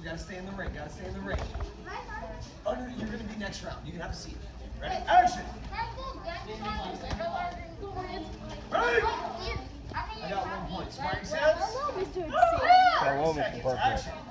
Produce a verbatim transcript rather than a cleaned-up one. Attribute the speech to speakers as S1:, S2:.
S1: you gotta stay in the ring, gotta stay in the ring. Under, you're gonna be next round. You can have a seat. Ready? Action! Ready? I got one point. Sparring says.
S2: That one was perfect.
S1: Action.